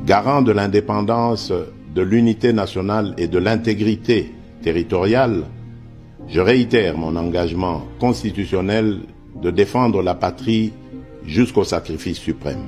garant de l'indépendance, de l'unité nationale et de l'intégrité territoriale, je réitère mon engagement constitutionnel de défendre la patrie jusqu'au sacrifice suprême.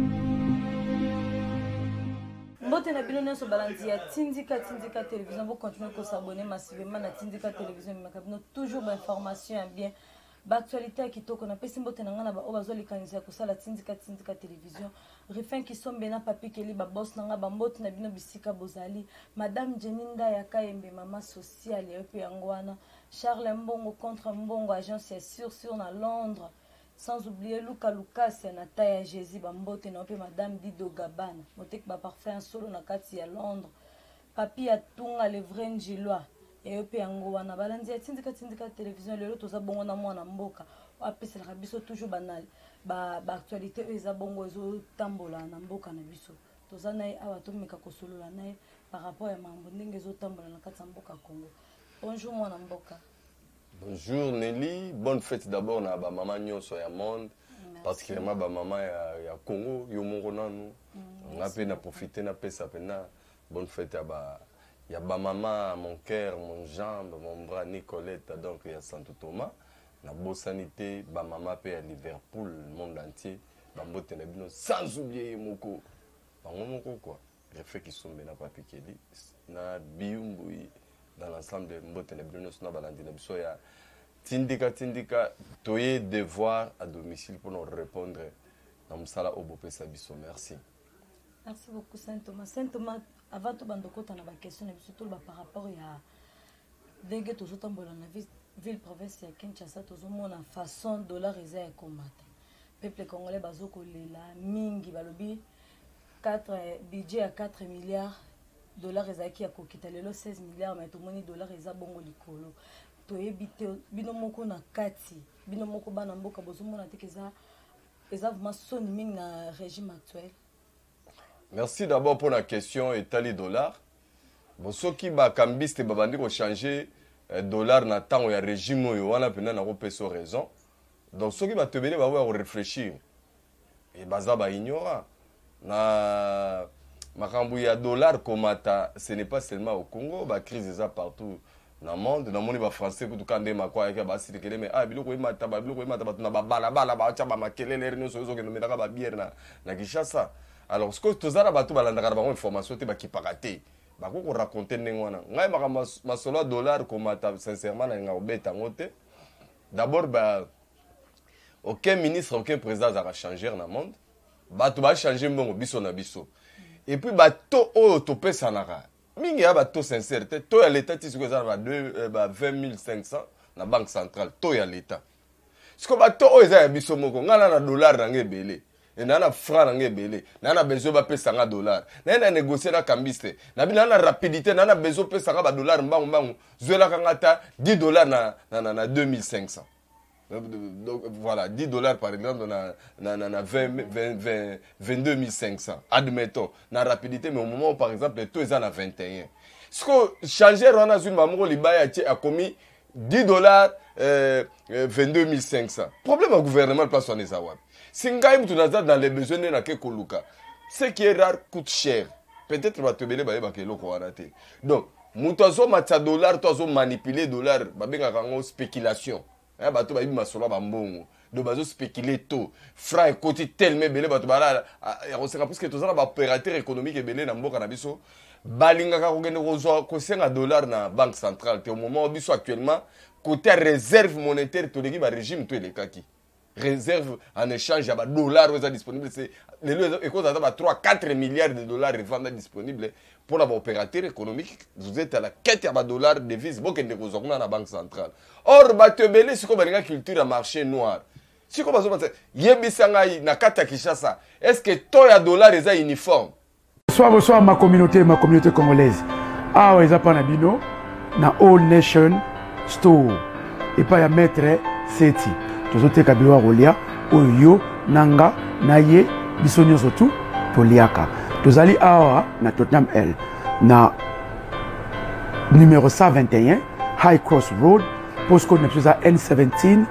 Mbote na bino nyonso balandi ya Tindika télévision, vous continuez à s'abonner massivement à Tindika télévision, mais toujours d'informations bien. L'actualité qui toque, on a pesi mbote na ngana ba obazo likanisa ko sala Tindika télévision. Refin qui sont bena papi keli ba boss na ba mbote na bino bisika bozali. Madame Jeninda ya Kayembe mama sociale ya pe yangwana. Charles Mbongo contre Mbongo agence ya sur na Londres. Sans oublier Luka Lucas na Taya Jésus bambote na pe madame Dido Gabana. Motek ba parfait en solo na kati ya Londres. Papi atunga le vrai Njiloa. Et puis yango wana balandi ya Tindika télévision lelo toza bongo na mwana mboka apesela biso toujours banal ba actualité eza bongo ezo tambola na mboka na biso toza naye awa tomeka kosolola naye par rapport ya mambo ndenge ezo tambola na kati ya mboka Congo. Bonjour mwana mboka. Bonjour Nelly, bonne fête d'abord na ba maman nyonso ya monde. Particulièrement ba maman ya Congo yo mongo nanu on a peine à profiter na pesa pena bonne fête à ba. Il y a ma maman, mon cœur, mon jambe, mon bras, Nicolette, donc il y a Santo Thomas. La bonne sanité, ma maman paye à Liverpool, le monde entier. Sans oublier Moko. Moko quoi. Les faits qui sont maintenant pas piqués. Na biumbu dans l'ensemble de Mbote Nebino, na balandi na biso ya Tindika, toye devoir à domicile pour nous répondre. Dans Msala Obope Sabiso, merci. Merci beaucoup Saint Thomas. Saint Thomas, avant tout bandoko tana ba question surtout par rapport à denge to zotambola na ville province ya Kinshasa to zomona façon dollar eza ya komata. Peuple congolais bazoko lela mingi balobi 4 budget à 4 milliards dollars eza ki ya kokita lelo 16 milliards mais to moni dollar eza bongo likolo. To ebite bino moko na kati bino moko bana mboka bozomona te eza vraiment soni mingi na régime actuel. Merci d'abord pour la question Etali dollar. Bon, ceux qui ba cambiste babandi ko changer dollar na temps ya régime yo wana pena na ko peso raison. Donc ceux qui ba te bele ba réfléchir. Et baza ba ignora na makambu ya dollar komata, ce n'est pas seulement au Congo, ba crise eza partout dans le monde. Dans moni ba français ko tukande makwa ya ba sitekele mais biloko imata ba na ba bala ba cha ba makelele rino so ke no metaka ba bière na Kinshasa. Alors, ce que tu as dit, tu as dit information qui est raté. Tu as raconté ma solo dollar comme sincèrement d'abord aucun ministre, aucun président n'a changé dans le monde. Tu vas changer mon biso na biso. Et puis to o to pesa nara. Mingi ya to sincérité, to ya l'état ti ça va 20 500 na banque centrale, to ya l'état. Ce que to o eza ya biso moko ngana na dollar na ngebele. Et nana franc nangé belé nana besoin ba pesa nga dollar nana négocier na cambiste na bi nana rapidité nana besoin pesa nga ba dollar mbangu zwela kangata 10 dollars na 2500 donc voilà 10 dollars par exemple na 22 500 admettons na rapidité mais au moment où par exemple tout est à 21 ce que changer on a une maman libaya a commis 10 dollars 22 500 problème au gouvernement place on est à si ngai mtu naza dans les besoins na ke koluka ce qui est rare coûte cher peut-être va te bele ba yeba ke loko wana te donc mutu azo matcha dollar to azo manipuler dollar ba benga kango spéculation ba to ba yima solo ba mbongo do bazo spéculer to franc côté tellement belé ba to bala ya ko senga parce que to za ba opérateur économique belé na mboka na biso balinga ka ko gende ko zo ko senga dollar na banque centrale te au moment où biso actuellement côté réserve monétaire to leki ba régime to le kaki réserve en échange à dollars disponibles c'est les causes à 3-4 milliards de dollars revendus disponibles pour l'opérateur économique. Vous êtes à la quête à dollars de devises beaucoup de choses dans la banque centrale. Or batebele c'est comme une culture à marché noir. Si comme ça yebisanga na kata Kinshasa est-ce que toi ya dollars est uniforme? Bonsoir ma communauté congolaise. Ah ouais ça pas na bino na All Nation Store et pas ya maître Seti. Tozote kabilwa rolia oyo nanga naye bisonyo sotu toliaka tozali awa na Tottenham L na numéro 121 High Cross Road postcode na N17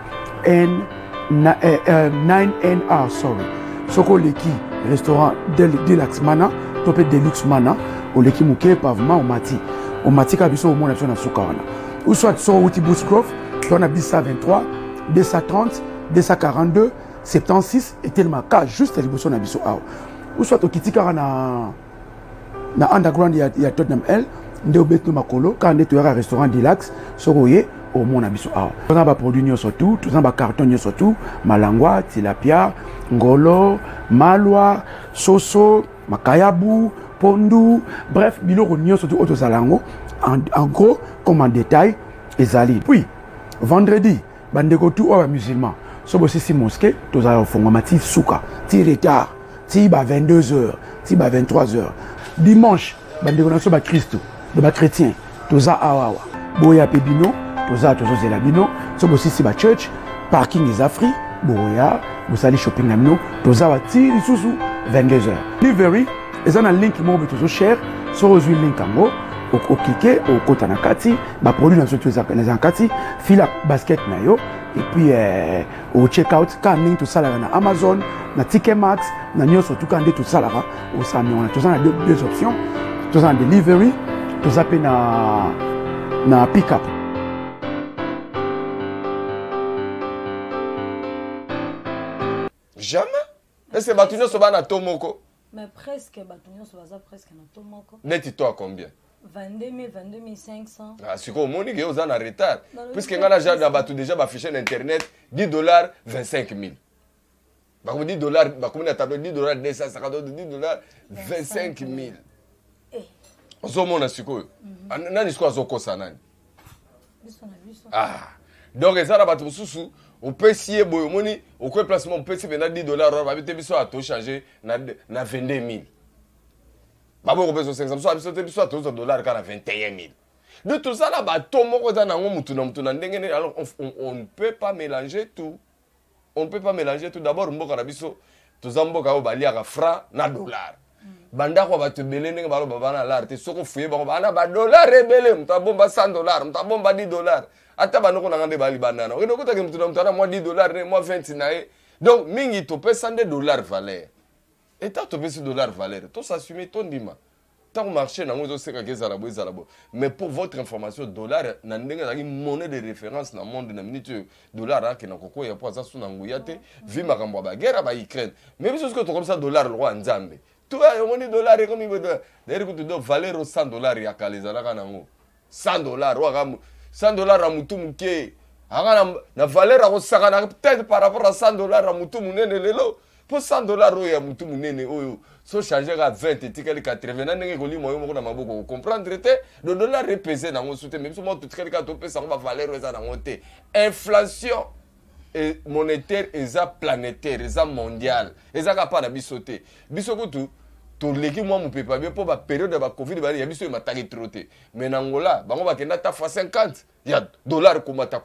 9NR sorry soko leki restaurant Deluxe Mana to pe deluxe mana oleki muke pavement au mati ka biso au mona biso na suka wana ou soit so uti Bush Grove to na bisa 23 230 242 76 et tellement ka juste liboso na biso awa ou soit okitika na underground ya Tottenham L nde obeto makolo ka nde to ya restaurant Deluxe sokoye au mona biso awa tozana ba produit nyonso tout tozana ba carton nyonso tout malangwa tilapia ngolo malwa soso makayabu pondu bref biloko nyonso tout otozalango en gros comme en détail ezali puis vendredi bandeko tout oyo musulman so bosisi mosquée tozala ofongwama ti suka ti retard ti ba 22h ti ba 23h dimanche bandeko na so ba Christo de ba chrétien toza awa boya pe bino toza tozozela bino so bosisi ba church parking eza free boya bosali shopping na bino toza wa ti lisusu 22h delivery eza na link moko tozo share so ozwi link yango okike okota na kati ba produit na so tu eza na kati fila basket na yo et puis au check out quand link tout ça là na Amazon na Ticketmax na nyonso tout quand tout ça là au sami on a tous on deux options tous en delivery tous appel na pick up jamais est-ce que batuno so bana tomoko mais presque batuno so baza presque na tomoko net toi combien 22 000, 22 500. Ah, c'est quoi, mon nigga, vous en en retard. Puisque on a déjà affiché sur Internet, $10, 25 000. Bah, comme $10, bah, comme on a tablé $10, 250, $10, 25 000. On s'en monte à ce que. Nani quoi, zoko sanani. Ah, donc ça, là, on peut essayer, on peut placement, on peut essayer $10, on va mettre à tout changer, na 22 000. Babo ko beso 500 so abiso te biso $21 kana 21 000. De tout ça là ba to moko za na mutu na ndenge alors on ne peut pas mélanger tout. On ne peut pas mélanger tout d'abord mboka na biso to za mboka o bali aka franc na dollar. Banda ko ba te belé ndenge balo baba na dollar te soko fuye ba bana ba dollar rebele mtabomba $100 mtabomba $10. Ata banoko na ngande bali banana. Oyo ko take mutu na moi $10 ne moi 20 na e. Donc mingi to pe $100 valeur. Et tant que $10 valeur, tout s'assumer ton dima. Tant que marché n'a pas de mais pour votre information, dollar n'a pas monnaie de référence dans le monde de minute dollar qui n'a pas de poids sur l'angouillate, vu ma camboba guerre à Ukraine. Mais parce que comme ça dollar le roi en Zambie. Tout a monnaie dollar et comme il veut d'ailleurs que tu dois valeur $100 ya kalizala kana ngo. $100 $100 à mutumke. Na valeur à sakana peut-être par rapport à $100 à mutumunene lelo. Pour $100 ya mutu munene oyo so changer à 20 et tikali 80 na ndenge koli moyo moko na maboko comprendre te le dollar repesé na ngosu te même so mo tikali ka to pesa ba valeur eza na ngote inflation et monétaire eza planétaire eza mondial eza ka pa na bisote bisokutu to leki moi mo pepa bien pour ba période ba covid ba ya biso ma tagi troté mais na ngola bango ba kenda ta fois 50 ya dollar komata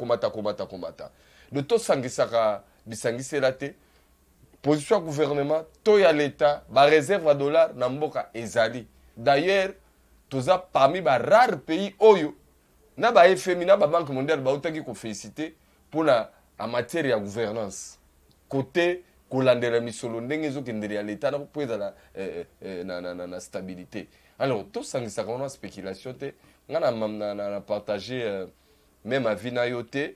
de to sangisaka bisangisela te. Position gouvernement, tout y a l'État, la réserve à dollars, n'amboka ezali. D'ailleurs, tout ça parmi les rares pays oyo, na ba FMI, na ba Banque mondiale, ba otaki ko féliciter pour la en matière de gouvernance. Côté kolandela misolo ndenge zo kendeli à l'État na pour la stabilité. Alors tout ça ça qu'on a spéculation te, na partager même avis na yote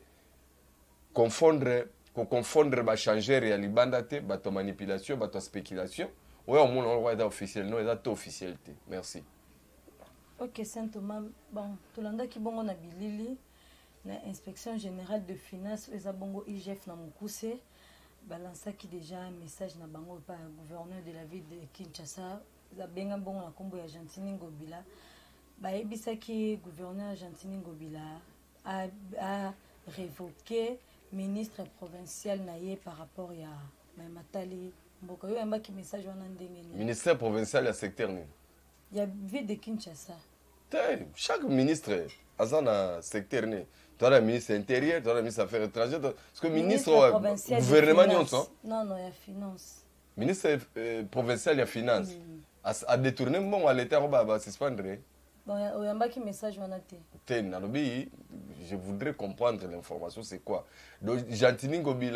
confondre ba changer ya libanda te ba to manipulation ba to spéculation ouais au monde on va officiel non est officiel te merci. OK Saint Thomas bon tolanda ki bongo na bilili na inspection générale de finances eza bongo IGF na mukuse balança ki déjà un message na bango par gouverneur de la ville de Kinshasa za benga bongo na kombo ya Gentini Ngobila ba ebisa ki gouverneur Gentini Ngobila a révoqué ministre provincial naie par rapport ya Matali mboka yo yamba ki message wana ndenge ni ministre provincial ya secteur ni ya ville de Kinshasa chaque ministre azana secteur ni toi le ministre intérieur toi le ministre affaires étrangères parce que ministre gouvernement nyonso non ya finance ministre provincial ya finance a détourné bon à l'état ba suspendre bon yamba ki message wana te nalobi je voudrais comprendre l'information c'est quoi donc Gentini Ngobila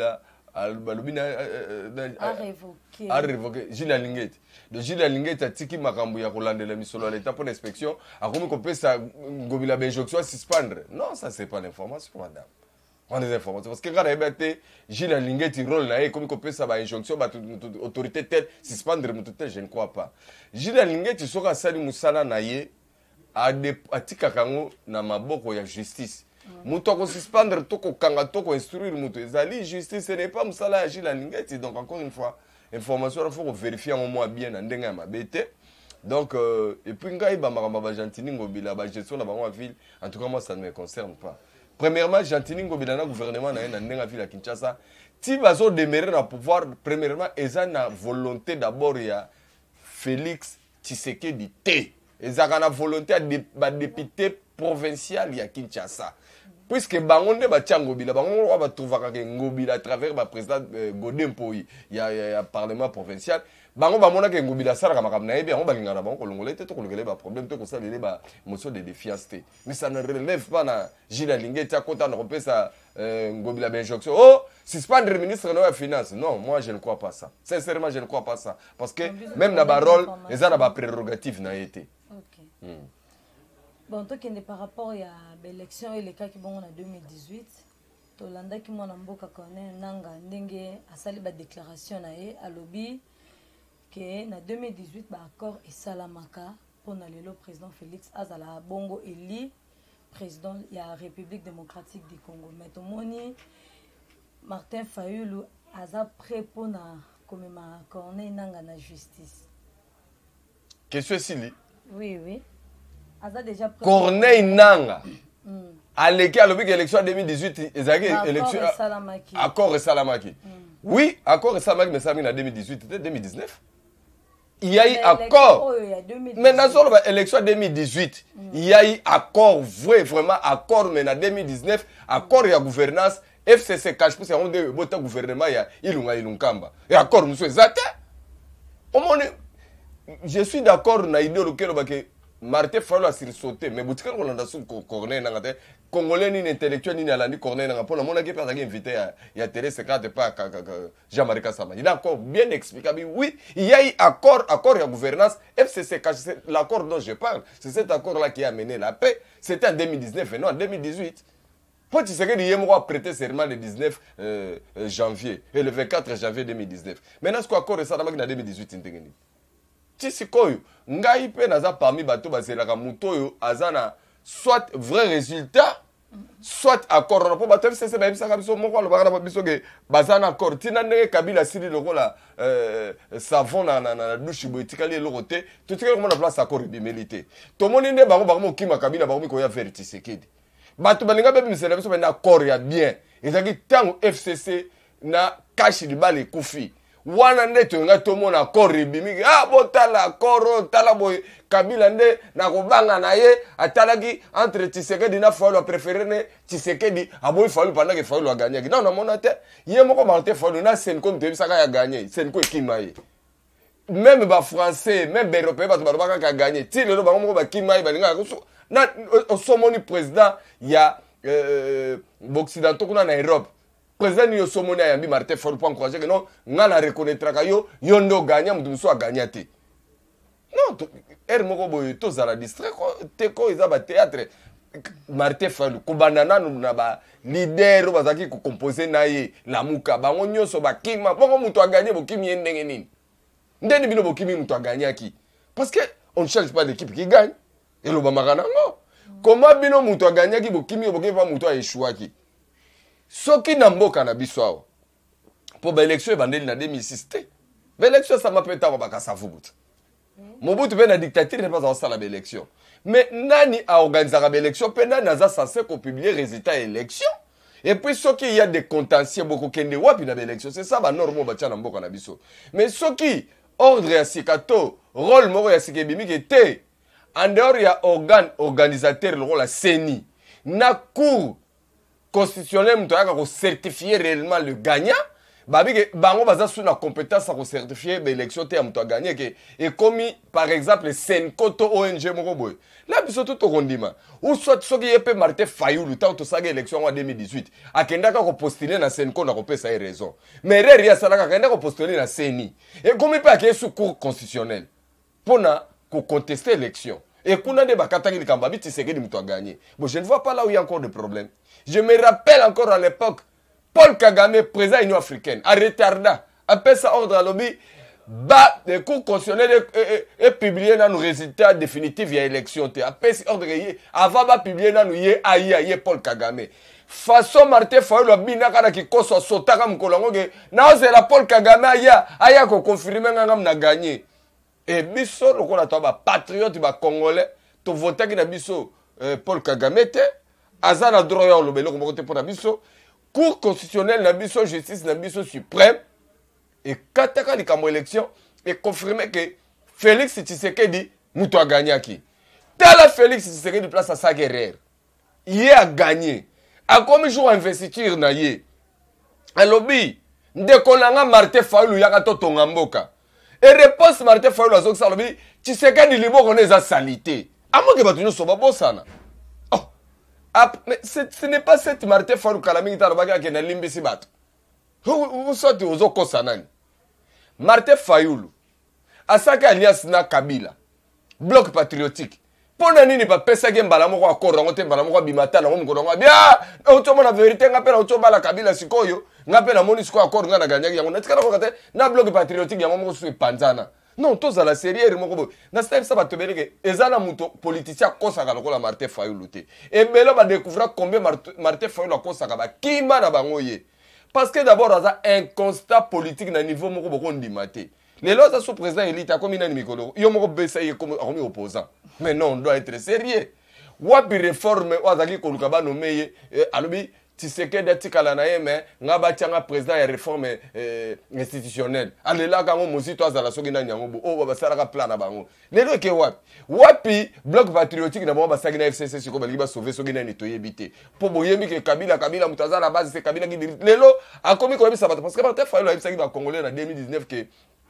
a révoqué Gilles Alingeti. De Gilles Alingeti a tiki makambu ya kolandela misolo à l'état pour l'inspection. A comme qu'on ça ngobila benjoction suspendre. Non, ça c'est pas l'information, madame. On des informations parce que quand il Gilles Alingeti rôle là comme qu'on ça ba injonction ba autorité telle suspendre mututel, je ne crois pas. Gilles Alingeti soka sali musala na ye a tika kango na maboko ya justice. Muto ko suspendre toko kanga toko instruire muto ezali justice ce n'est pas musala ya Gilles Alingeti. Donc encore une fois information il faut vérifier au moins bien na ndenga mabete. Donc et puis ngai ba makamba ba Gentini Ngobila ba gestion na bango ville en tout cas moi ça ne me concerne pas. Premièrement Gentini Ngobila na gouvernement na ndenga ville à Kinshasa ti bazo demeurer na pouvoir premièrement eza na volonté d'abord ya Félix Tshisekedi T. Ezaka na volonté ba député provincial ya Kinshasa. Puisque bangonde ba Ngobila bango ba trouvaka ke Ngobila à travers ba président Godempo ya parlement provincial bango ba mona ke Ngobila sala ka makamna yebi bango balingana bango kolongole te to kolongele ba problème te ko salele ba motion de défiance te. Mais ça ne relève pas na Gilles Alingeti à kota na kopesa Ngobila benjonction. Oh, suspendre ministre de finance. Non, moi je ne crois pas ça. Sincèrement, je ne crois pas ça parce que même na ba rôle, les ana ba prérogative na été. OK. Bon, toi qui est par rapport à l'élection et les cas qui vont en 2018, Tolanda qui m'a mboka connaît nanga ndenge a sali ba déclaration na ye à lobby que na 2018 ba accord et salamaka pour na lelo président Félix Azala Bongo Eli président de la République démocratique du Congo. Mais tout moni Martin Fayulu aza prêt pour na comme ma connaît nanga na justice. Question Sili. Oui. Déjà Corneille Nanga. À l'écart, le élection 2018, élection accord et Salamaki. Oui, accord et Salamaki, mais ça en 2018, c'était 2019. Il y a eu accord. Mais dans l'élection 2018, il y a eu accord, vraiment accord, mais en 2019, accord et gouvernance, FCC cache pour ça, on dit que le gouvernement, il y a Ilunkamba. Et accord, monsieur Zate. Je suis d'accord, na idée Martin Fayulu a sursauté, mais boutique qu'on a su Corneille Nanga, Congolais ni intellectuel ni alandi Corneille Nanga. Pour la monnaie qui peut invité à Thérèse Secrète pas Jean-Marie Kassama. Il a encore bien expliqué. Oui, il y a eu accord et gouvernance. FCC, l'accord dont je parle, c'est cet accord-là qui a mené la paix. C'était en 2019 et non en 2018. Pour tu sais que l'IEM a prêté serment le 19 janvier et le 24 janvier 2019. Maintenant, ce qu'accord est ça dans 2018 Tsikoyo ngai pe naza parmi bato bazelaka mutoyo azana soit vrai résultat soit accord na po bato FCC ba bisaka biso moko alobaka na biso ke bazana accord tina ndenge Kabila sili lokola savon na douche boetikali eloko te totikali komona place accord bimélité tomoni nde bango bango kima Kabila bango mikoya vers Tshisekedi bato balinga be bimisela biso na accord ya bien ezaki tango FCC na kashi libale kufi wana nde tonga tomona accord bimiki botala accord tala boy Kabila nde na kobanga na ye atalaki entre Tshisekedi na Fayulu a préféré ne Tshisekedi aboyi Fayulu pendant que Fayulu a gagné. Non na mona te ye moko Martin Fayulu na Senko mtebisaka ya gagné Senko ekima ye même ba français même ba européen ba tobaka ka gagné ti lelo bango moko ba kima ye balinga na somoni président ya occidentaux kuna na Europe. Président ni somoni ayambi Martin Fayulu pour encourager que non ngana reconnaître ka yo ndo gagner mutu so a gagner te. Non, moko boy to zala distrait te ko izaba théâtre Martin Fayulu ko banana na ba leader bazaki ko composer na ye la muka bango nyoso ba kima bongo mutu a gagner bo kimi ndenge nini. Ndeni bino bo kimi mutu a gagner ki. Parce que on ne change pas l'équipe qui gagne. Et le bamakana ngo. Comment bino mutu a gagner ki bo kimi bo pas mutu a échoué ki. Soki na mboka na biso awa pour l'élection bandeli na 2006 te l'élection ça m'a peut être ba kasavubutu Mobutu ben na dictature n'est pas en salle l'élection mais nani a organisé l'élection pe nani aza censé ko publier résultat élection et puis soki il y a des contentieux beaucoup kende wapi na l'élection c'est ça ba normo ba tia na mboka na biso mais soki ordre ya sikato rôle moko ya sikebimi ki te en dehors ya organe organisateur le rôle la CENI na cour constitutionnel mtu yaka ko certifier réellement le gagnant babi ke bango baza sous la compétence à certifier l'élection te amto gagner ke et commis par exemple Senko to ONG moko boy là biso tout rondima ou soit soki yepe Martin Fayulu tant to saga élection en 2018 akenda ka ko postuler na Senko na ko pesa raison mais ria salaka akenda ko postuler na CENI et commis pas que sous cour constitutionnel pona ko contester l'élection et kuna de bakataki likamba biti Tshisekedi mto gagner bon je ne vois pas là où il y a encore de problème. Je me rappelle encore à l'époque Paul Kagame, président de l'Union africaine, a retardé, a fait ça ordre à l'objet, le cours constitutionnel est publié dans nos résultats définitifs via l'élection. A fait ça ordre avant de publier dans nos Paul Kagame. Façon Martin Fayulu a bien qui soit sauté comme Kolongo, non c'est la Paul Kagame aya ko confirmer ngam na gagné. Et biso le a toba patriote ba congolais, to voter qui na biso Paul Kagame te, azana droit le belo ko pour na biso. Cour constitutionnelle, la mission justice, la mission suprême, et kataka li kamo élection, et confirmer que Félix Tshisekedi moutou a gagné qui. Tel Félix Tshisekedi place à sa guerre. Il a gagné. A comme jour investiture na yé. A lobby, ndekolanga Martin Fayulu yaka to tongamboka. Et réponse Martin Fayulu a zoksa lobby, Tshisekedi libo kone za salité. Amo ke batu nyoso babo sana. Mais ce n'est pas cette Martin Fayulu Kalami qui a été dans l'Imbisi Bat. Vous sortez aux Okosanani. Martin Fayulu, à sa alliance na Kabila, bloc patriotique. Pour nani pas pesa game balamoko akoro ngote balamoko bimata na ngomo ngolonga bien otomo na vérité ngapela otoba la Kabila sikoyo ngapela moni siko akoro ngana ganyaki yango natikala ko kate na bloc patriotique yango moko su panzana. Non, tous à la série, na step ça va te dire que ezana muto politicien kosaka lokola Martin Fayulu te. Et belo va découvrir combien Martin Fayulu kosaka ba kima na bango ye. Parce que d'abord ça un constat politique na niveau moko boko ndimate. Les lois sous président élite a comme nani mikolo. Yo moko besa ye comme opposant. Mais non, on doit être sérieux. Wapi réforme wazaki koluka ba nommé alobi Tshisekedi atikala na ye mais ngaba tianga président ya réforme institutionnelle alela kango mosito azala soki na nyango bo o basala plan na bango lelo ke wapi bloc patriotique na bango basaki na FCC siko bali ba sauver soki na nitoye bité po boyemi ke Kabila mutaza na base c'est Kabila qui lelo akomi ko yebisa bato parce que Martin Fayulu a yebisa ba congolais na 2019 que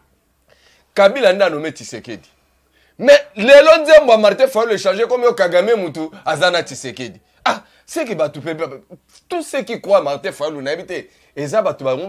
Kabila nda nommé Tshisekedi mais lelo nzembo Martin Fayulu changer comme Kagame mutu azana Tshisekedi. Ah, c'est qui va tout faire. Tous ceux qui croient Martin Fayulu n'habite. Et ça va tout va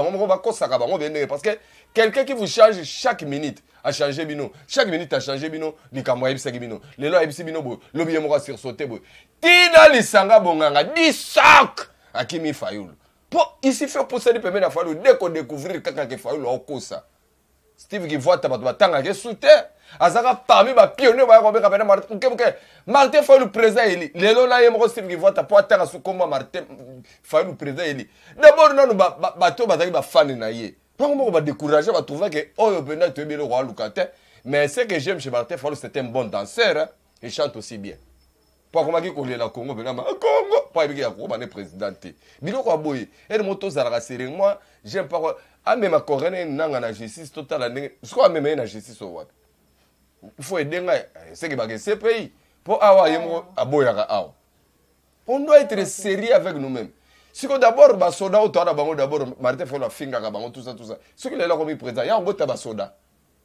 venir parce que quelqu'un qui vous change chaque minute a changé bino. Chaque minute a changé bino. Li kamoyeb sagi bino. Le lo ebisi bino bo. Le bien mora sur sauter bo. Tina li sanga bonganga 10 sacs à Kimi Fayulu. Pour ici faire pour ça di permettre à Fayulu dès qu'on découvrir quelqu'un qui Fayulu au kosa. Steve qui voit tabatou batanga ke soute azaka parmi ba pionnier ba ko be kapena Martin Fayulu président eli lelo na yemo Steve qui voit ta po atanga su komba Martin Fayulu président eli d'abord nanu bato bazaki ba fan na ye pour mo ba décourager ba trouver que oyo bena to be le roi Lukate mais ce que j'aime chez Martin Fayulu c'est un bon danseur hein? Il chante aussi bien pour comment qui coller la Congo bena Congo pas bien ko ba ne président bilo ko boye et moto zara série moi j'aime pas. Ah mais ma corene nanga na justice totale ndenge siko même na justice o wapi il faut aider ngai c'est que ba ce pays pour awa yemo aboyaka awa on doit être sérieux avec nous-mêmes siko d'abord ba soda o toa bango d'abord Martin Fayulu finga ka bango tout ça ce que les là comme président ya ngota ba soda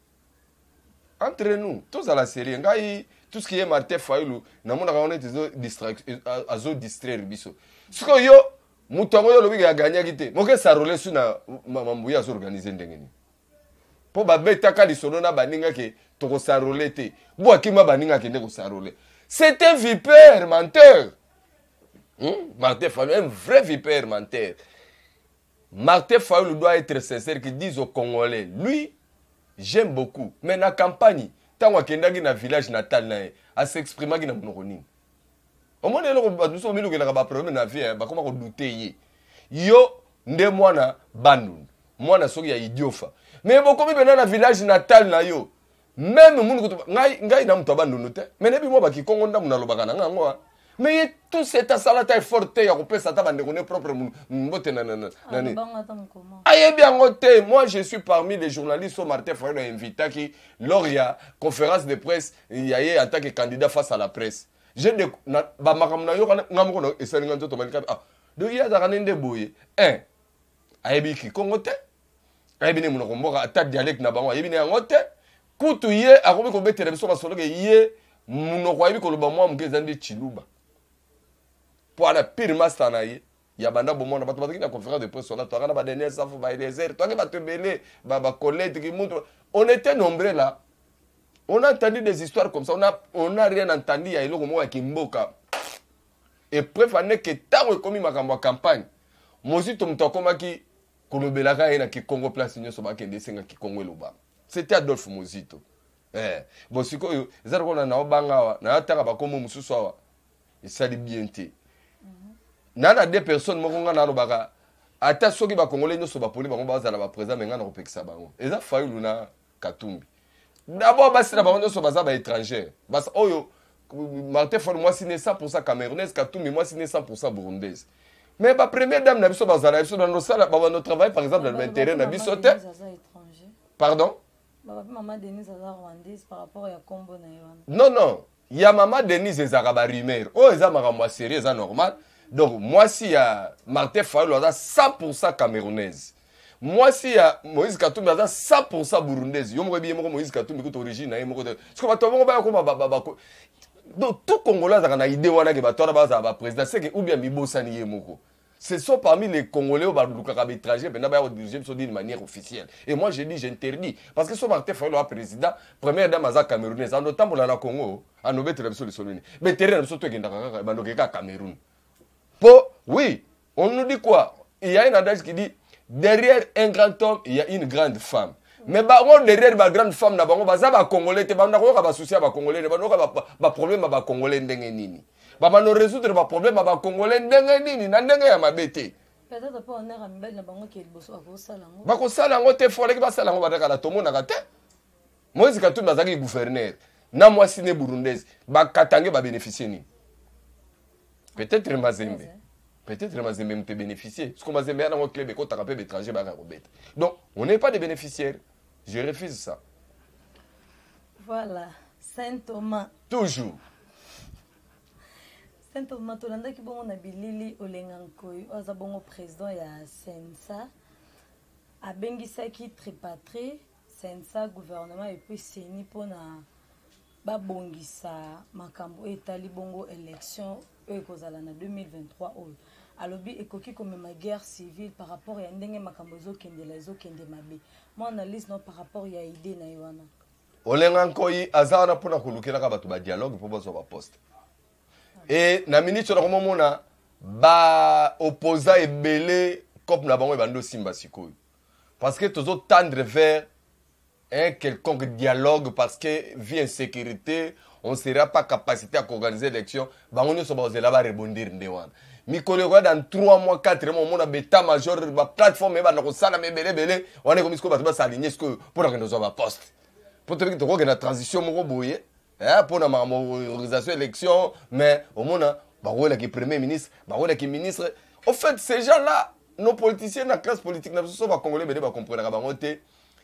entre nous tous à la série ngai tout ce qui est Martin Fayulu na mona ka on est distraction azo distraire biso siko yo mutango yo lobi ya gagner kité moke sarole su na mambu ya organiser ndengeni po ba betaka lisolo na baninga ke to ko sarole te bo akima baninga ke ndeko sarole c'est un vipère menteur Martin Fayulu un vrai vipère menteur. Martin Fayulu doit être sincère qui dise aux Congolais lui j'aime beaucoup mais na campagne tant wakendaki na village natal na a s'exprimer na monokoni. Au moins, nous sommes mis dans problème na vie, comment on douter yo nde mwana bandu mwana soki ya idiofa mais beaucoup bena na village natal na yo même mungu ngai na mtu bandu te mais nebi mo baki kongo ndamu na lobaka na ngo mais tout cet salata est forte ya kopesa ta bande kone propre mbote na nani aye bien ngote moi je suis parmi les journalistes au Martin Fayulu invité qui lors ya conférence de presse il y a en tant que candidat face à la presse. Je ne ba makamna yo ngam ko no esalinga nzoto malika ah do ya za kanende boye ayebi ki Congo te ayebi ne munoko mboka ata dialecte na bango ayebi ne yango te kutu ye akomi kobetela biso masolo ke ye munoko ayebi koloba mwa muke eza nde chiluba po ana pire master na ye ya banda bomona bato bataki na conférence de presse on a toi na ba dernier safu ba Eliezer toi ke bato belé ba Colette ki mutu on était nombreux là. On a entendu des histoires comme ça, on a rien entendu, il y a eu un Kimboka. Et bref, on est que tant que commis ma campagne, moi aussi, tout le monde qui Kolobelaka et qui Congo place sur ma kende qui Congo loba. C'était Adolphe Mozito. Bon, si quoi, ils ont dit na obanga, na ataka ba comme mususawa. Et ça dit bien té. Nana deux personnes mokonga na lobaka. Ata soki ba Congolais nyoso ba poli ba ngomba za ba président menga na kopekisa bango. Eza fayu luna Katumbi. D'abord, c'est la banque de étranger. Martin Fayulu, moi, c'est 100% camerounaise, Katumbi, moi, c'est 100% burundaise. Mais la première dame, dans notre travail, par exemple, dans l'intérieur, dans l'intérieur. Pardon? Maman Denise est rwandaise par rapport à Combo. Non, non. Il y a Maman Denise et Zaraba Rumeur. Oh, ils ont sérieux, c'est normal. Donc, moi, si il y a Martin Fayulu, 100% camerounaise. Moi, si Moïse Katumbi a 100% burundaise, je suis Moïse Katumbi qui est origine. Donc, tout Congolais a une idée de président. C'est que ou bien Mibosani Yemoko. Ce sont parmi les Congolais qui ont étrangers qui dirigé d'une manière officielle. Et moi, je dis, j'interdis. Parce que ce Martin Fayulu est président, première dame à camerounaise. En autant pour la Congo, à nos bêtes, mais terrain, surtout Cameroun. Oui, on nous dit quoi? Il y a une adage qui dit. Derrière un grand homme, il y a une grande femme. Mais derrière une grande femme, il y a des Congolais, il y a des soucis à Congolais, il y a des problèmes à Congolais. Il y a des résoudre des problèmes à Congolais. Il y a des peut-être pas on est à mbel na bango qui est bosso à Kosalango. Ba Kosalango te fole ki ba salango ba dakala tomo na kate. Moïse Katumbi azaki gouverneur. Na moi sine burundaise, ba katange ba bénéficier ni. Peut-être Mazembe. Peut-être que Mazembe me bénéficier. Parce que Mazembe a un club et quand tu as étranger, donc on n'est pas des bénéficiaires. Je refuse ça. Voilà. Saint Thomas. Toujours. Saint Thomas, tu as dit que bon, on a bilili Olengankoy, on a bon président ya Sensa, a bengisaki tripatrie, Sensa gouvernement et puis Seni pour na babongisa makambo etali bongo élection ekozala na 2023 oyo. Alobi ekoki comme ma guerre civile par rapport à ndenge makambo zokende la zokende mabe. Moi analyse non par rapport ya idée na yoana. Olengankoy azana pona kolukela ka batu ba dialogue pour bazo ba poste. Et na ministre na komona ba opposa ebele comme na bango bando simba sikoyo. Parce que tozo tendre vers un quelconque dialogue parce que vie insécurité, on ne sera pas capacité à organiser l'élection. Bango nyo so ba ozela ba rebondir ndewana. Mikolo dans 3 mois 4 mois on a bêta major ba plateforme ba na ko sala mebele bele on est comme ce ko ba s'aligner ce que pour que nous va poste. Pour te dire que la transition moko boye pour la organisation élection mais au monde ba wala ki premier ministre ba wala ki ministre. En fait ces gens là nos politiciens la classe politique na so ba congolais bele ba comprendre ba ngote.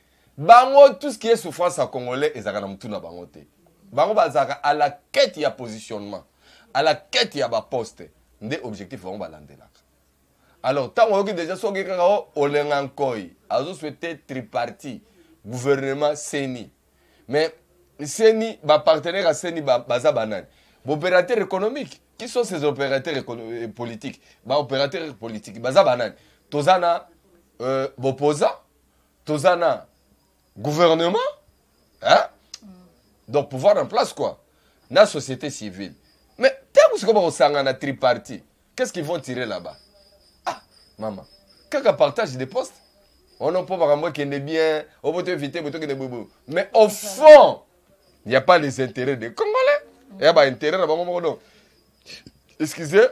Bango tout ce qui est souffrance à congolais ezaka na mutuna bango te. Bango bazaka à la quête ya positionnement, à la quête ya ba poste. Des objectifs vont balancer là. Alors, tant qu'on a déjà so gekaka Olengankoy, azo souhaité tripartite, gouvernement Seni. Mais Seni, ba partenaire à Seni baza banane. Opérateurs économiques, qui sont ces opérateurs politiques? Ba opérateurs politiques, baza banane. Tozana boposa, tozana gouvernement, hein? Donc pouvoir en place quoi? La société civile. Mais c'est comme on s'en a tripartite. Qu'est-ce qu'ils vont tirer là-bas? Ah, maman. Quand on partage des postes, on n'a pas vraiment qui est bien, on peut éviter, mais au fond, il n'y a pas les intérêts des Congolais. Il y a pas d'intérêt là-bas. Excusez,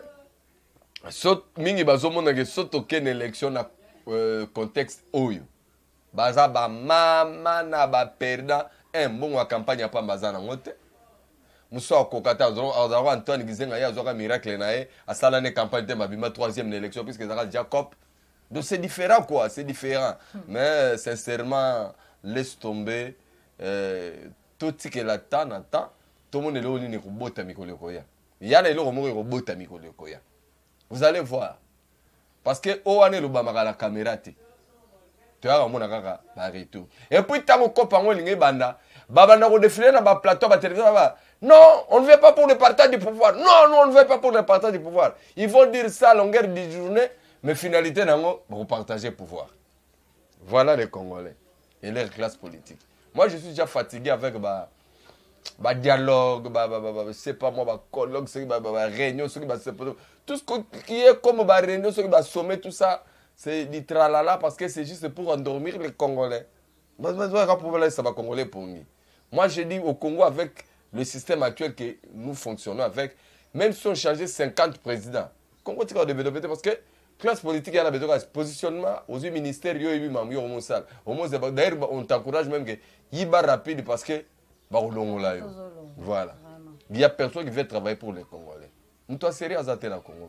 mingi bazomona ke soto ken élection na contexte oyo. Baza ba mama na ba perdant un bon campagne pas bazana ngote. Moussa Kokata, Antoine Gizenga, il y a un miracle, à ça l'année campagne de ma 3e élection, puisque ça Jacob. Donc c'est différent, quoi, c'est différent. Mais sincèrement, laisse tomber. Tout ce qui est là, tout le monde est là, il y a des robot à Mikolekoya. Vous allez voir. parce que owane lobamaka la caméra te toyaka mona kaka baretour et puis ntango kopa yango elingi ebanda babanda kodefile na baplateau batelevizio baba non on ne veut pas pour le partage du pouvoir non on ne veut pas pour le partage du pouvoir ils vont dire ça à longueur de journée mais finalité nango bakopartager pouvoir. Voilà les Congolais et leur classe politique. Moi je suis déjà fatigué avec dialogue, c'est pas moi, colloque, réunion, tout ce qui est comme réunion, sommet, tout ça, c'est du tralala parce que c'est juste pour endormir les Congolais. Ça va Congolais pour nous. Moi je dis au Congo avec le système actuel que nous fonctionnons avec, même si on changeait 50 présidents, Congo tu vas développer parce que classe politique, il y a besoin de positionnement aux ministères, d'ailleurs on t'encourage même que y va rapide parce que voilà. Il n'y a personne qui veut travailler pour les Congolais. Nous sommes sérieux à Zaté, Congo.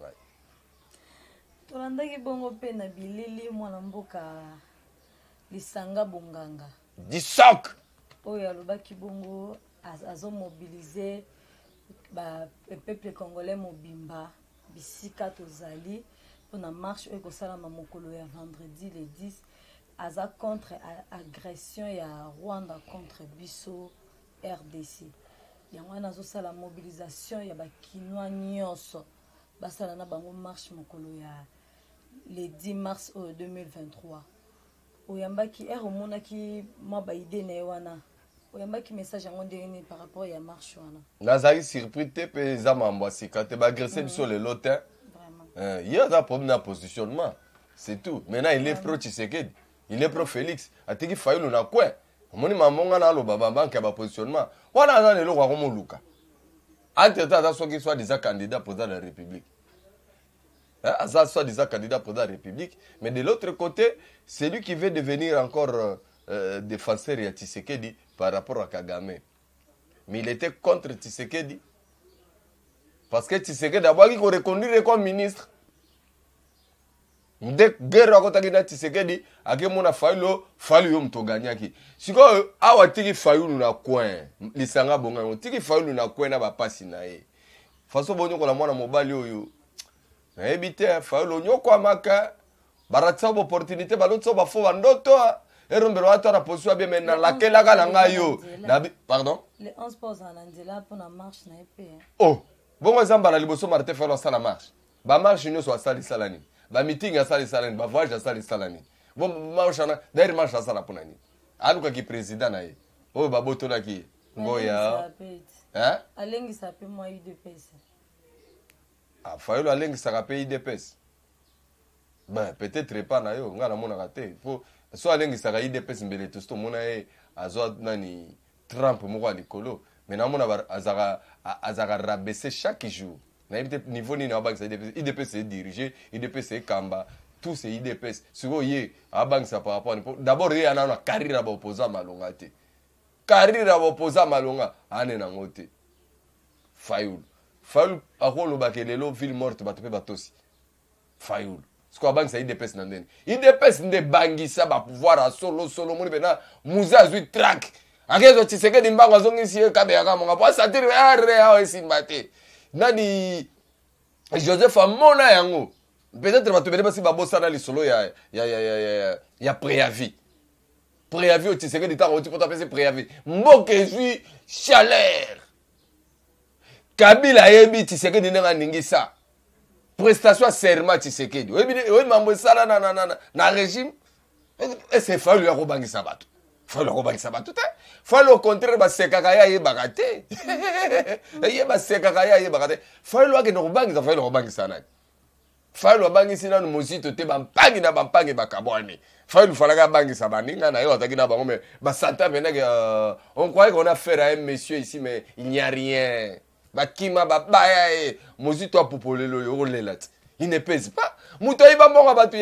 Tolandaki bongo pe na bilili mwana mboka Lisanga Bonganga. Disok. Oyo alobaki bongo azo mobiliser ba peuple congolais mobimba bisika tozali pour na marche oyo kosalama mokolo ya vendredi le 10 aza contre agression ya Rwanda contre biso RDC. Yango wana azosala mobilisation ya bakinois nyonso basala na bango marche mokolo ya le 10 mars 2023. Oyambaki omonaki mwa baide na ye wana oyambaki message yango ndenge par rapport ya marche wana. Nazali surpris te pe eza mambo asika te baagresser biso lelo te. Il y a un problème de positionnement, c'est tout. Maintenant il est pro Tshisekedi. Il est pro Félix. Atiki Fayulu na quoi? Moni mamonga na lo baba banque ba positionnement. Wana na lelo kwa komo luka. Entre temps ça qui soit déjà candidat pour la République. Ça soit déjà candidat pour la République, mais de l'autre côté, c'est lui qui veut devenir encore défenseur de Tshisekedi par rapport à Kagame. Mais il était contre Tshisekedi. Parce que Tshisekedi d'abord il reconduire comme ministre. Dès guerre akotaki na Tshisekedi akemona Fayulu yo mtoganyaki. Siko awa tiki Fayulu na coin Lisanga Bonganga tiki Fayulu na coin na bapasi na ye. Faso bonyo ko la mwana mobali oyo. Na ebite Fayulu nyoko amaka baratsa opportunité balotso bafo bandoto erombero ata na position bien maintenant lakela kana ngayo. Pardon? Les 11 pause en andela pour la marche na épée. Oh, bongo zambala liboso Martin Fayulu sala marche. Ba marche nyonso asali salani. Ba meeting asali salani, ba voyage asali salani. Bon marche na d'ailleurs marche asala ponani. Aluka ki président na ye. Oh ba botona ki ngoya. Hein? Alengi sa pe moi UDPS. Ah Fayulu alengi sa pe UDPS. Ben peut-être pas na yo, ngala mona raté. Faut so alengi sa UDPS mbele to sto mona e azwa nani Trump moko alikolo. Mais na mona azara rabaisser chaque jour. Na peut-être niveau ni na banque IDPS est dirigé, IDPS est Kamba, tout c'est IDPS. Siko ye a banque ça par rapport d'abord il y a na carrière ba opposant malonga te. Carrière ba opposant malonga ane na ngote. Fayulu akolo bakelelo ville morte batope batosi. Fayulu. Siko banque ça IDPS na ndeni. IDPS nde bangisa ba pouvoir a solo moni bena muza zui track. Akezo Tshisekedi mbango azongisi kabe yakamonga po satiri are esimbate. Nani Joseph Amona yango peut-être va te venir parce que babosa na lisolo ya préavis au Tshisekedi ta roti pour taper préavis mboke zui chaleur Kabila yebi Tshisekedi nga ningisa prestation serment Tshisekedi oui mambo sala na régime et c'est fallu ya kobangisa bato Fayulu akobangisa bato te Fayulu au contraire basekaka ya yebaka te ye basekaka ya yebaka te Fayulu akende kobangisa Fayulu akobangisa nani Fayulu abangisi nanu mosito te bampangi na bampangi bakabwane Fayulu falaka abangisa baninga na ye azalaki na bango mais basanta pendant on croyait qu'on a affaire à un monsieur ici mais il n'y a rien bakima babaya ye mosito apopolelo yo olela te il ne pèse pas moto ayiba mbongo bato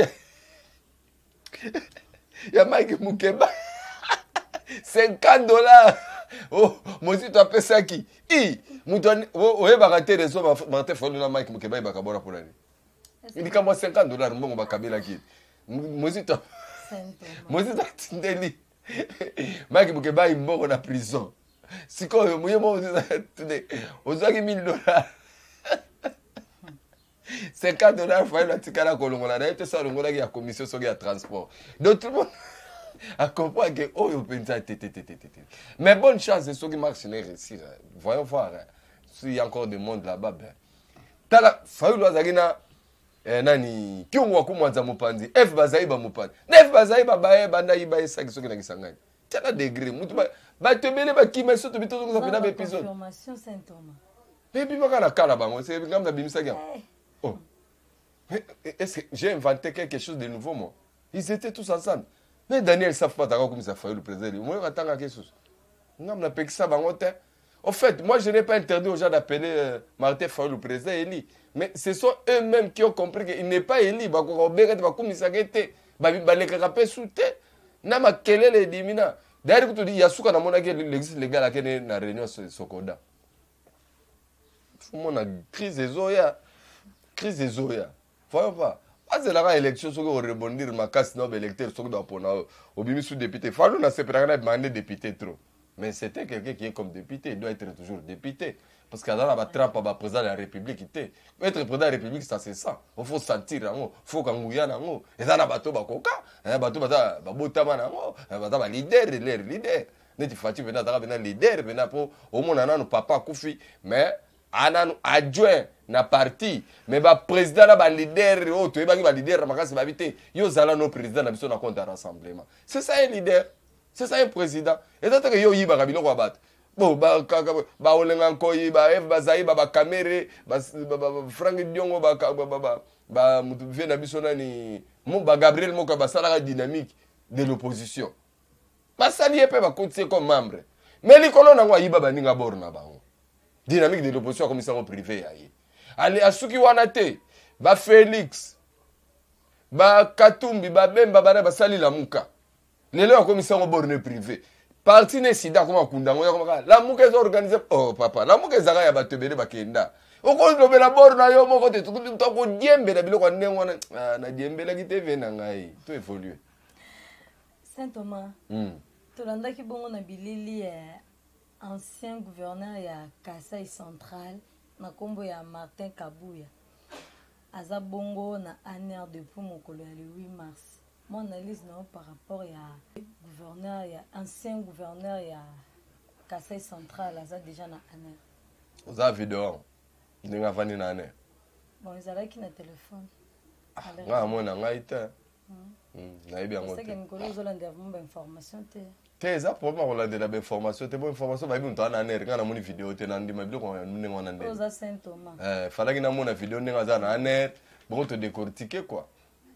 ya Mike Mukeba $50. Oh, mosito apesaki. Mutu oyebaka te reso Martin Fayulu na Mike Mukeba yebaka bona pour nani. Il dit ka moi $50 mbongo bakabela ki. Mosito tindeli. Mike Mukeba mbongo na prison. Siko moye mo today. Ozaki $1000. $50 Fayoulou atikala kolongola na ye te so alongolaki ya commission soki ya transport. Donc tout le monde a compris que oh yo pensa té. Mais bonne chance soki Marx ne réussir. Voyons voir s'il y a encore du monde là-bas ben. Tala Fayoulou azagina nani kyongwa kumwanza mopanzi F bazaiba mopanzi. F bazaiba bae banda iba esaki soki na kisangani. Tala degré mutu ba tebele ba kima soto bitozo ko pena épisode. Confirmation Saint-Thomas. Mais puis baka na kala bango c'est comme na bimisa kia. Oh. Est-ce que j'ai inventé quelque chose de nouveau moi? Ils étaient tous ensemble. Mais Daniel ne savent pas d'accord comme ça fait le président. Moi j'attends quelque chose. On a payé ça bango. En fait, moi je n'ai pas interdit aux gens d'appeler Martin Fayoulou le président Eli. Mais ce sont eux-mêmes qui ont compris qu'il n'est pas Eli. Bah quoi obéir va comme ça gâté. Bah les carapés sous terre. Na ma kelele elimina. D'ailleurs quand tu dis Yasuka na mona que l'existe légal à quelle na réunion Sokoda. Faut mon crise des oya. Crise des oya. Voyons pas. Pas de la élection sur rebondir ma casse non électeur sur doit pour au bimi sous député. Fallou na c'est pas demander député trop. Mais c'était quelqu'un qui est comme député, il doit être toujours député. Parce qu'il y a la trappe à président de la République. Être président de la République, ça c'est ça. Il faut sentir, il faut qu'on mouille. Et ça, il y a bateau bakoka, bateau babotama, bateau leader, leader. N'est fatigué venir leader, venir pour au moins un papa Koufi, mais un adjoint na parti, mais ba président là ba leader, oh tu es ba leader, ma casse ba vite. Yo zala no président na biso na compte rassemblement. C'est ça un leader. C'est ça un président. Et tant que yo yiba kabilo kwa bat. Bon ba olenga nkoyi ba F bazaiba ba kamere ba Frank Diongo ba mutu vena biso nani mo ba Gabriel Moka ba sala dynamique de l'opposition. Ba sali epe ba continuer comme membre. Mais likolo na ngwa yiba ba ninga borna bango. Dynamique de l'opposition comme ça au privé ayi. Ali asuki wana te ba Félix ba Katumbi ba Bemba ba sali la muka. Lelo a commission au borne privé. Parti ne sida comme kundango ya la muka est organisée oh papa la muka ezaka ya batebele bakenda. Oko lobe la borna yo moko te tout ko diembe na biloko ndengwana na diembe la kiteve na ngai. To évoluer. Saint-Thomas. Tolanda ki bongo na bilili ancien gouverneur ya Kasai Central na kombo ya Martin Kabuya. Aza bongo na aner depuis mokolo ya le 8 mars. Mon analyse non par rapport à gouverneur, ancien gouverneur ya Kasai Central, aza déjà na aner. Vous avez vidéo. Ndinga vani na aner. Bon, ils allaient qui na téléphone. Nga mona ngaita. Na ebi angote. C'est que Nicolas Zolande a une information te. Te za problème ko la de la information, te bonne information ba bi mutana aner nga na moni vidéo te na ndima bi ko ndinga wana ndé. Oza Saint-Thomas. Fallait na mona vidéo ndinga za na aner, bon te décortiquer quoi.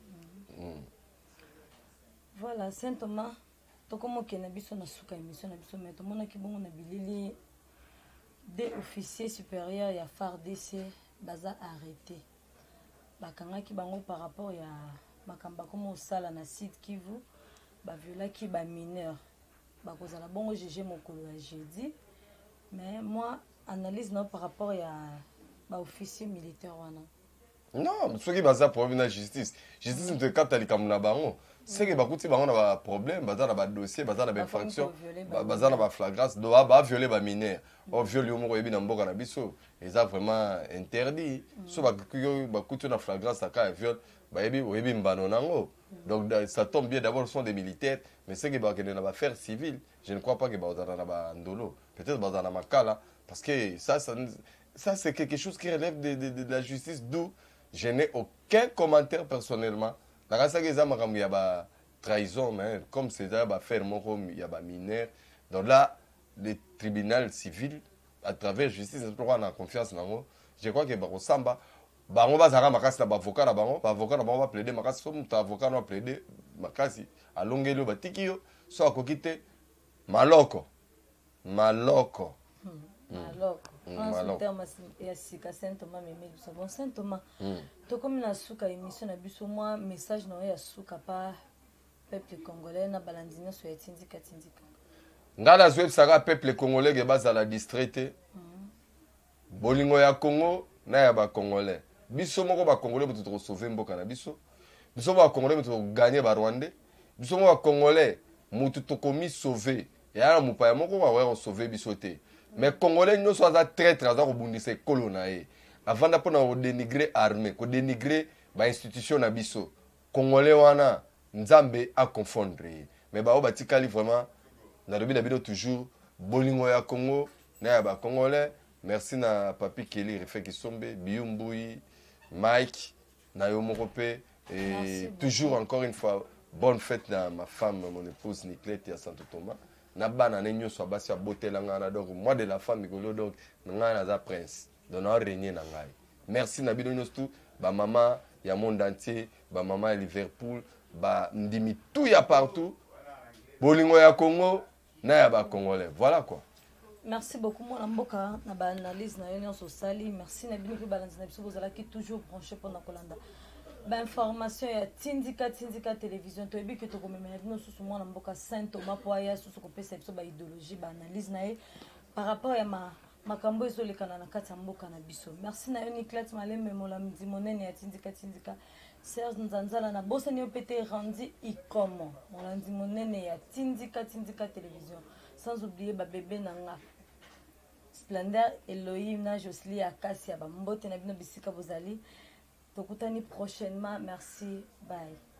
Voilà, Saint-Thomas, tokomo kena biso na suka émission na biso mais tomona ki bongo na bilili des officiers supérieurs ya FARDC baza arrêté. Bakanga ki bango par rapport ya makamba komo sala na site Kivu, ba viola ki ba mineur. Bakozala bongo juger mokolo ya jeudi. Mais moi analyse non par rapport ya ba officier militaire wana. Non, ceux qui basent problème na justice. Justice ne quand ali kamuna bango. C'est que bakuti bango na ba problème, baza na ba dossier, baza na ba infraction, baza na ba flagrance, doit ba violer ba mineur. O violer mo yebi na mboka na biso, ça vraiment interdit. So bakuti na flagrance aka viol, ba yebi mbano nango. Donc ça tombe bien d'abord sont des militaires, mais c'est que ba na ba faire civil, je ne crois pas que baza na ba ndolo. Peut-être baza na makala parce que ça c'est quelque chose qui relève de la justice d'où je n'ai aucun commentaire personnellement. La race qui est ba trahison, mais comme c'est ça, ba faire il y a ba mineur. Donc là, le tribunal civil, à travers justice, on a confiance dans eux. Je crois que ba samba, ba on va zara makasi na ba avocat na bango, ba avocat na bango va plaider makasi, so muta avocat na plaider makasi, alongelo ba tikio, so akokite maloko. Maloko. En terme ya sika Saint-Thomas meme biso bon Saint-Thomas to comme na suka émission na biso moi message na ya suka pa peuple congolais na balandina so etindika ngala zo saka peuple congolais ke bazala distraité bolingo ya Congo na ya ba congolais biso moko ba congolais butu to sauver mboka na biso ba congolais butu gagner ba rwandais biso ba congolais mutu to komi sauver ya mu pa moko wa sauver biso te. Mais Congolais nous sommes très très dans le bundise colonae. avant d'apprendre à dénigrer armée, ko dénigrer ba institution na biso. Congolais wana nzambe a confondre. Mais ba batikali vraiment na lobi na bino toujours bolingo ya Congo na ya ba congolais. Merci na Papi Kelly Refé Kisombe, Biumbui, Mike, na yo Morope et toujours encore une fois bonne fête à ma femme, mon épouse Niclette et à Santo Thomas. Na bana ne nyo so basi aboté la ngana donc moi de la femme Golo donc ngana za prince. Donc na régner na ngai. Merci na bino tout ba maman ya monde entier, ba maman à Liverpool, ba ndimi tout ya partout. Bolingo ya Congo na ya ba congolais. Voilà quoi. Merci beaucoup mon amboka na ba analyse na union sociale. Merci na bino pe balance na biso bozala ki toujours branché pendant Kolanda. Ba information ya tindika télévision to ebi que to komemela bino susu mon amboka Saint Thomas poya susu ko pesa biso ba idéologie ba analyse na par rapport à makambo ezolekana na kati ya mboka na biso. Merci na Niclette Maleme molamdi monene ya tindika Serge Nzanzala na bosa ni opete rendi ikomo molamdi monene ya tindika télévision. Sans oublier ba bébé nanga Splendeur Elohim na Josely Akasi ya ba mbote na bino bisika bozali. Tokutani prochainement. Merci. Bye.